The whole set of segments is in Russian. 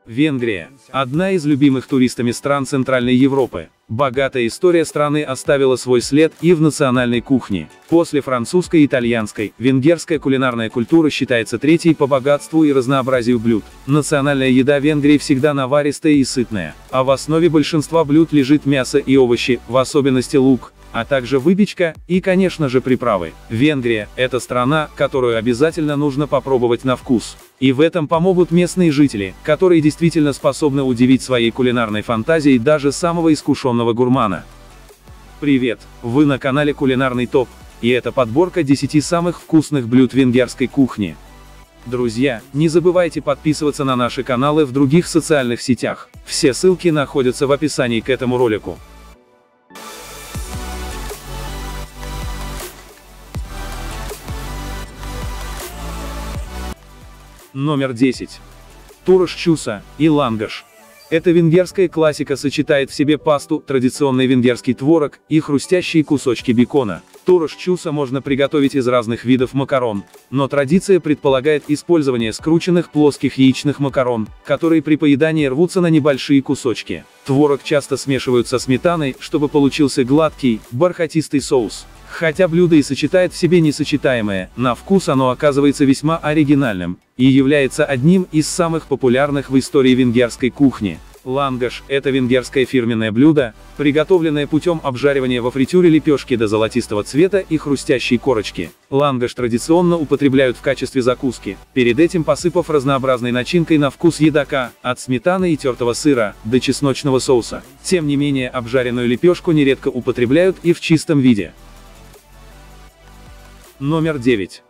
Венгрия – одна из любимых туристами стран Центральной Европы. Богатая история страны оставила свой след и в национальной кухне. После французской и итальянской, венгерская кулинарная культура считается третьей по богатству и разнообразию блюд. Национальная еда Венгрии всегда наваристая и сытная, а в основе большинства блюд лежит мясо и овощи, в особенности лук, а также выпечка и, конечно же, приправы. Венгрия – это страна, которую обязательно нужно попробовать на вкус. И в этом помогут местные жители, которые действительно способны удивить своей кулинарной фантазией даже самого искушенного гурмана. Привет! Вы на канале Кулинарный Топ, и это подборка 10 самых вкусных блюд венгерской кухни. Друзья, не забывайте подписываться на наши каналы в других социальных сетях. Все ссылки находятся в описании к этому ролику. Номер 10. Тураш чуса и лангаш. Эта венгерская классика сочетает в себе пасту, традиционный венгерский творог и хрустящие кусочки бекона. Тураш чуса можно приготовить из разных видов макарон, но традиция предполагает использование скрученных плоских яичных макарон, которые при поедании рвутся на небольшие кусочки. Творог часто смешивают со сметаной, чтобы получился гладкий, бархатистый соус. Хотя блюдо и сочетает в себе несочетаемое, на вкус оно оказывается весьма оригинальным и является одним из самых популярных в истории венгерской кухни. Лангаш – это венгерское фирменное блюдо, приготовленное путем обжаривания во фритюре лепешки до золотистого цвета и хрустящей корочки. Лангаш традиционно употребляют в качестве закуски, перед этим посыпав разнообразной начинкой на вкус едока, от сметаны и тертого сыра до чесночного соуса. Тем не менее, обжаренную лепешку нередко употребляют и в чистом виде. Номер 9.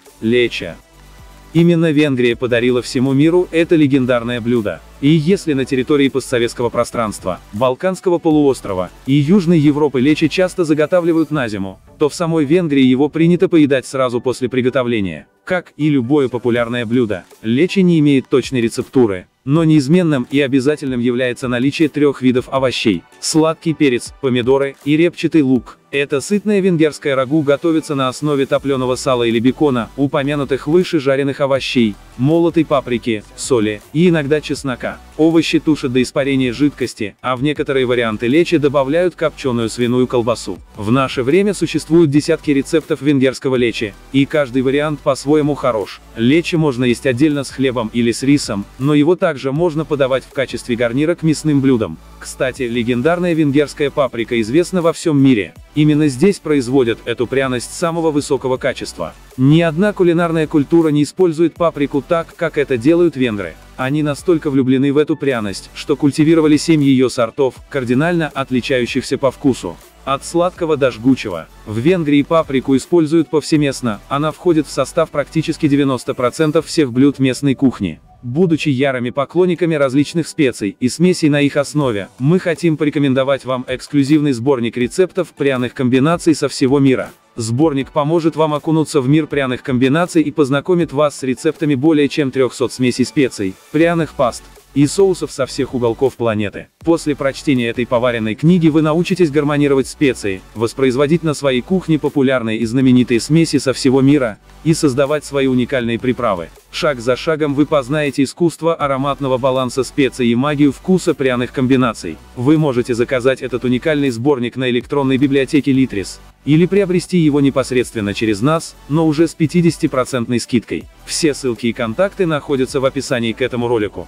Лечо. Именно Венгрия подарила всему миру это легендарное блюдо. И если на территории постсоветского пространства, Балканского полуострова и Южной Европы лечо часто заготавливают на зиму, то в самой Венгрии его принято поедать сразу после приготовления. Как и любое популярное блюдо, лечо не имеет точной рецептуры, но неизменным и обязательным является наличие 3 видов овощей – сладкий перец, помидоры и репчатый лук. Это сытное венгерское рагу готовится на основе топленого сала или бекона, упомянутых выше жареных овощей, молотой паприки, соли и иногда чеснока. Овощи тушат до испарения жидкости, а в некоторые варианты лечо добавляют копченую свиную колбасу. В наше время существуют десятки рецептов венгерского лечо, и каждый вариант по-своему хорош. Лечо можно есть отдельно с хлебом или с рисом, но его также можно подавать в качестве гарнира к мясным блюдам. Кстати, легендарная венгерская паприка известна во всем мире. Именно здесь производят эту пряность самого высокого качества. Ни одна кулинарная культура не использует паприку так, как это делают венгры. Они настолько влюблены в эту пряность, что культивировали 7 ее сортов, кардинально отличающихся по вкусу. От сладкого до жгучего. В Венгрии паприку используют повсеместно, она входит в состав практически 90% всех блюд местной кухни. Будучи ярыми поклонниками различных специй и смесей на их основе, мы хотим порекомендовать вам эксклюзивный сборник рецептов пряных комбинаций со всего мира. Сборник поможет вам окунуться в мир пряных комбинаций и познакомит вас с рецептами более чем 300 смесей специй, пряных паст и соусов со всех уголков планеты. После прочтения этой поваренной книги вы научитесь гармонировать специи, воспроизводить на своей кухне популярные и знаменитые смеси со всего мира, и создавать свои уникальные приправы. Шаг за шагом вы познаете искусство ароматного баланса специй и магию вкуса пряных комбинаций. Вы можете заказать этот уникальный сборник на электронной библиотеке Litres, или приобрести его непосредственно через нас, но уже с 50% скидкой. Все ссылки и контакты находятся в описании к этому ролику.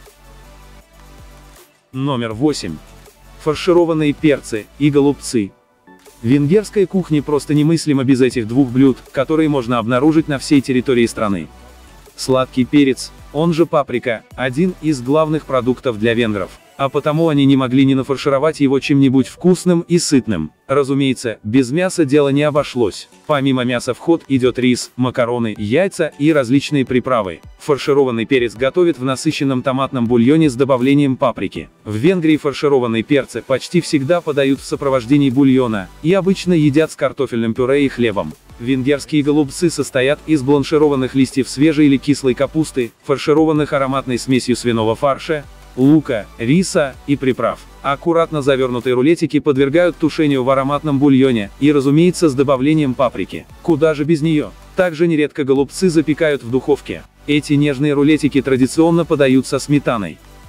Номер 8. Фаршированные перцы и голубцы. Венгерская кухня просто немыслима без этих двух блюд, которые можно обнаружить на всей территории страны. Сладкий перец, он же паприка, один из главных продуктов для венгров, а потому они не могли не нафаршировать его чем-нибудь вкусным и сытным. Разумеется, без мяса дело не обошлось. Помимо мяса в ход идет рис, макароны, яйца и различные приправы. Фаршированный перец готовят в насыщенном томатном бульоне с добавлением паприки. В Венгрии фаршированные перцы почти всегда подают в сопровождении бульона, и обычно едят с картофельным пюре и хлебом. Венгерские голубцы состоят из бланшированных листьев свежей или кислой капусты, фаршированных ароматной смесью свиного фарша, лука, риса и приправ. Аккуратно завернутые рулетики подвергают тушению в ароматном бульоне, и, разумеется, с добавлением паприки. Куда же без нее? Также нередко голубцы запекают в духовке. Эти нежные рулетики традиционно подают со сметаной.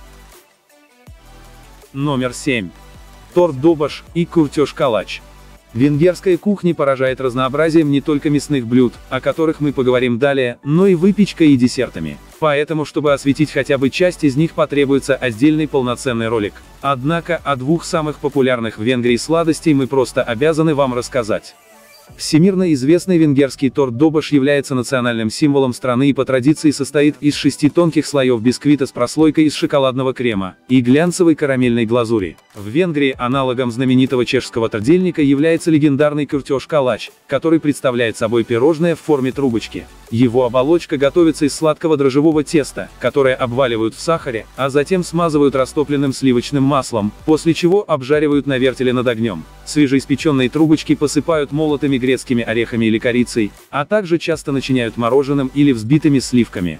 Номер 7. Торт добаш и куртеж-калач. Венгерская кухня поражает разнообразием не только мясных блюд, о которых мы поговорим далее, но и выпечкой и десертами. Поэтому, чтобы осветить хотя бы часть из них, потребуется отдельный полноценный ролик. Однако, о двух самых популярных в Венгрии сладостей мы просто обязаны вам рассказать. Всемирно известный венгерский торт добаш является национальным символом страны и по традиции состоит из 6 тонких слоев бисквита с прослойкой из шоколадного крема и глянцевой карамельной глазури. В Венгрии аналогом знаменитого чешского трдельника является легендарный куртеж-калач, который представляет собой пирожное в форме трубочки. Его оболочка готовится из сладкого дрожжевого теста, которое обваливают в сахаре, а затем смазывают растопленным сливочным маслом, после чего обжаривают на вертеле над огнем. Свежеиспеченные трубочки посыпают молотыми грецкими орехами или корицей, а также часто начиняют мороженым или взбитыми сливками.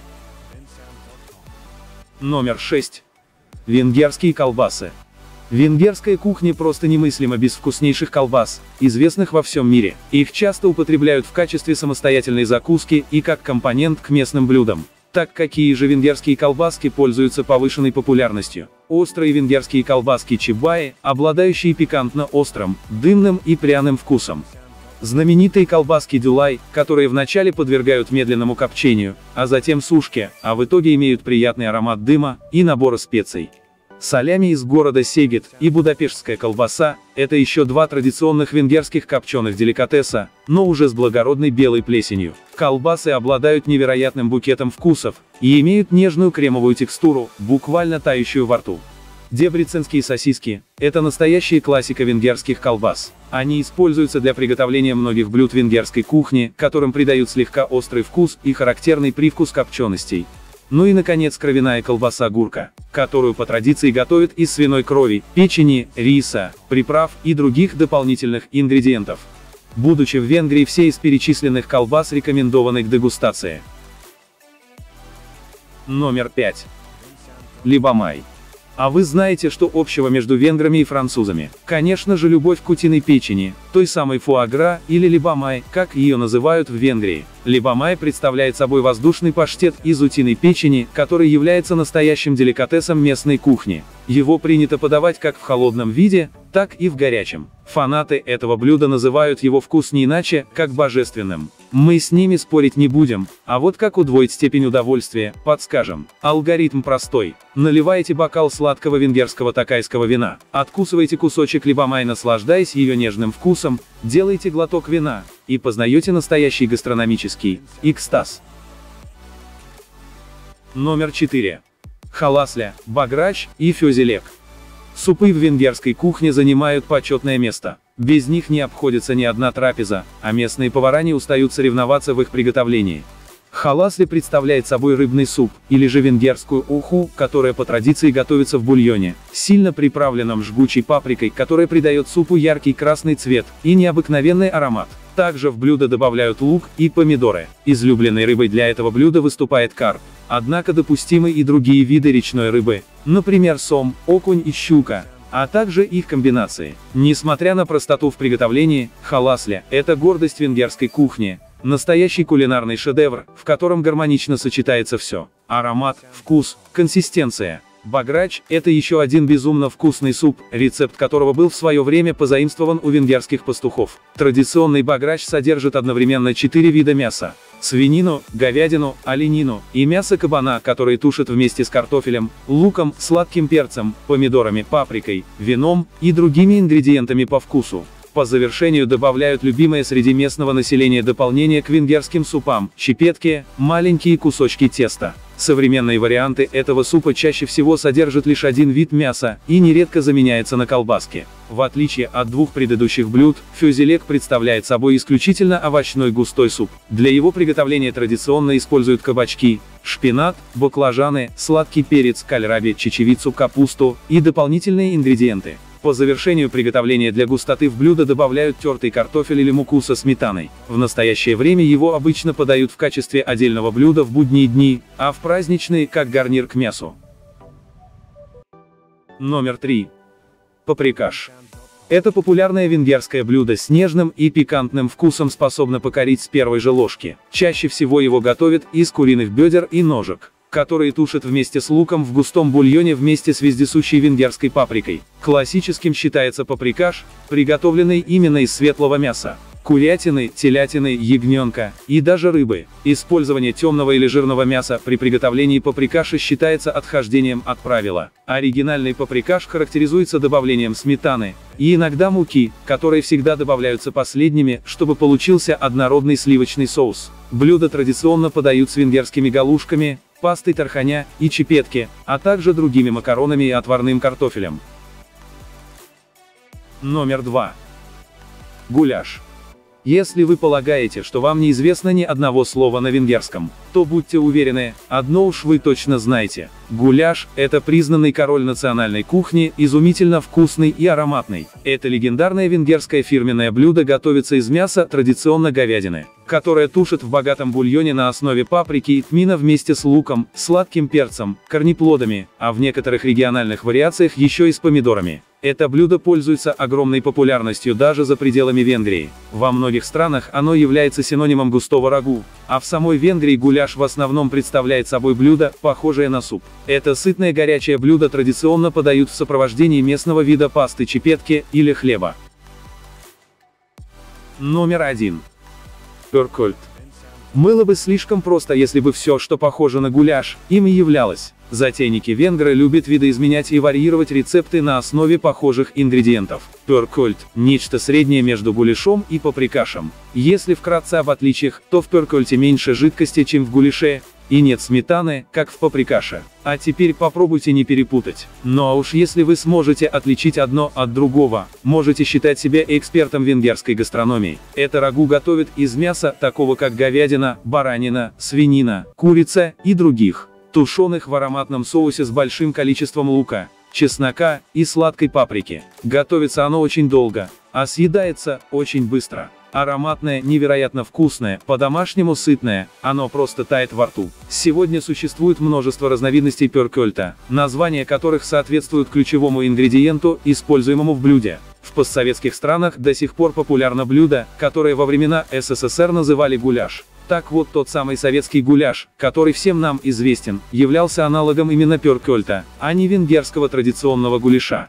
Номер 6. Венгерские колбасы. Венгерская кухня просто немыслима без вкуснейших колбас, известных во всем мире. Их часто употребляют в качестве самостоятельной закуски и как компонент к местным блюдам. Так какие же венгерские колбаски пользуются повышенной популярностью? Острые венгерские колбаски чебаи, обладающие пикантно-острым, дымным и пряным вкусом. Знаменитые колбаски дюлай, которые вначале подвергают медленному копчению, а затем сушке, а в итоге имеют приятный аромат дыма и набора специй. Салями из города Сегет и будапештская колбаса – это еще два традиционных венгерских копченых деликатеса, но уже с благородной белой плесенью. Колбасы обладают невероятным букетом вкусов и имеют нежную кремовую текстуру, буквально тающую во рту. Дебреценские сосиски – это настоящая классика венгерских колбас. Они используются для приготовления многих блюд венгерской кухни, которым придают слегка острый вкус и характерный привкус копченостей. Ну и наконец кровяная колбаса гурка, которую по традиции готовят из свиной крови, печени, риса, приправ и других дополнительных ингредиентов. Будучи в Венгрии, все из перечисленных колбас рекомендованы к дегустации. Номер 5. Либамай. А вы знаете, что общего между венграми и французами? Конечно же, любовь к утиной печени, той самой фуагра или либамай, как ее называют в Венгрии. Либамай представляет собой воздушный паштет из утиной печени, который является настоящим деликатесом местной кухни. Его принято подавать как в холодном виде, так и в горячем. Фанаты этого блюда называют его вкус не иначе, как божественным. Мы с ними спорить не будем, а вот как удвоить степень удовольствия, подскажем. Алгоритм простой. Наливаете бокал сладкого венгерского токайского вина, откусываете кусочек либамай, наслаждаясь ее нежным вкусом, делаете глоток вина и познаете настоящий гастрономический экстаз. Номер 4. Халасля, баграч и фюзелек. Супы в венгерской кухне занимают почетное место. Без них не обходится ни одна трапеза, а местные повара не устают соревноваться в их приготовлении. Халасли представляет собой рыбный суп, или же венгерскую уху, которая по традиции готовится в бульоне, сильно приправленном жгучей паприкой, которая придает супу яркий красный цвет и необыкновенный аромат. Также в блюдо добавляют лук и помидоры. Излюбленной рыбой для этого блюда выступает карп. Однако допустимы и другие виды речной рыбы, например, сом, окунь и щука, а также их комбинации. Несмотря на простоту в приготовлении, халасля – это гордость венгерской кухни, настоящий кулинарный шедевр, в котором гармонично сочетается все – аромат, вкус, консистенция. Баграч – это еще один безумно вкусный суп, рецепт которого был в свое время позаимствован у венгерских пастухов. Традиционный баграч содержит одновременно 4 вида мяса: свинину, говядину, оленину и мясо кабана, которые тушат вместе с картофелем, луком, сладким перцем, помидорами, паприкой, вином и другими ингредиентами по вкусу. По завершению добавляют любимое среди местного населения дополнение к венгерским супам – чепетки, маленькие кусочки теста. Современные варианты этого супа чаще всего содержат лишь один вид мяса и нередко заменяется на колбаске. В отличие от двух предыдущих блюд, фюзелек представляет собой исключительно овощной густой суп. Для его приготовления традиционно используют кабачки, шпинат, баклажаны, сладкий перец, кальраби, чечевицу, капусту и дополнительные ингредиенты. По завершению приготовления для густоты в блюдо добавляют тертый картофель или муку со сметаной. В настоящее время его обычно подают в качестве отдельного блюда в будние дни, а в праздничные – как гарнир к мясу. Номер 3. Паприкаш. Это популярное венгерское блюдо с нежным и пикантным вкусом способно покорить с первой же ложки. Чаще всего его готовят из куриных бедер и ножек. которые тушат вместе с луком в густом бульоне вместе с вездесущей венгерской паприкой. Классическим считается паприкаш, приготовленный именно из светлого мяса. Курятины, телятины, ягненка и даже рыбы. Использование темного или жирного мяса при приготовлении паприкаша считается отхождением от правила. Оригинальный паприкаш характеризуется добавлением сметаны и иногда муки, которые всегда добавляются последними, чтобы получился однородный сливочный соус. Блюдо традиционно подают с венгерскими галушками, пастой тарханя и чепетки, а также другими макаронами и отварным картофелем. Номер 2. Гуляш. Если вы полагаете, что вам неизвестно ни одного слова на венгерском, то будьте уверены, одно уж вы точно знаете. Гуляш – это признанный король национальной кухни, изумительно вкусный и ароматный. Это легендарное венгерское фирменное блюдо готовится из мяса, традиционно говядины, которое тушат в богатом бульоне на основе паприки и тмина вместе с луком, сладким перцем, корнеплодами, а в некоторых региональных вариациях еще и с помидорами. Это блюдо пользуется огромной популярностью даже за пределами Венгрии. Во многих странах оно является синонимом густого рагу, а в самой Венгрии гуляш в основном представляет собой блюдо, похожее на суп. Это сытное горячее блюдо традиционно подают в сопровождении местного вида пасты чепетки или хлеба. Номер 1. Пёркольт. Было бы слишком просто, если бы все, что похоже на гуляш, им и являлось. Затейники-венгры любят видоизменять и варьировать рецепты на основе похожих ингредиентов. Пёркольт – нечто среднее между гуляшом и паприкашем. Если вкратце об отличиях, то в пёркольте меньше жидкости, чем в гуляше, и нет сметаны, как в паприкаше. А теперь попробуйте не перепутать. Ну а уж если вы сможете отличить одно от другого, можете считать себя экспертом венгерской гастрономии. Это рагу готовят из мяса, такого как говядина, баранина, свинина, курица и других, тушеных в ароматном соусе с большим количеством лука, чеснока и сладкой паприки. Готовится оно очень долго, а съедается очень быстро. Ароматное, невероятно вкусное, по-домашнему сытное, оно просто тает во рту. Сегодня существует множество разновидностей пёркольта, названия которых соответствуют ключевому ингредиенту, используемому в блюде. В постсоветских странах до сих пор популярно блюдо, которое во времена СССР называли гуляш. Так вот, тот самый советский гуляш, который всем нам известен, являлся аналогом именно пёркольта, а не венгерского традиционного гуляша.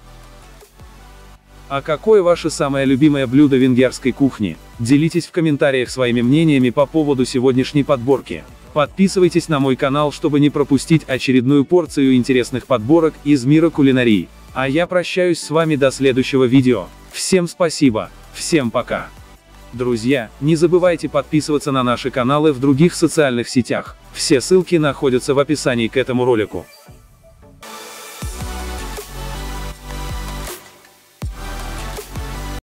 А какое ваше самое любимое блюдо венгерской кухни? Делитесь в комментариях своими мнениями по поводу сегодняшней подборки. Подписывайтесь на мой канал, чтобы не пропустить очередную порцию интересных подборок из мира кулинарии. А я прощаюсь с вами до следующего видео. Всем спасибо, всем пока. Друзья, не забывайте подписываться на наши каналы в других социальных сетях. Все ссылки находятся в описании к этому ролику.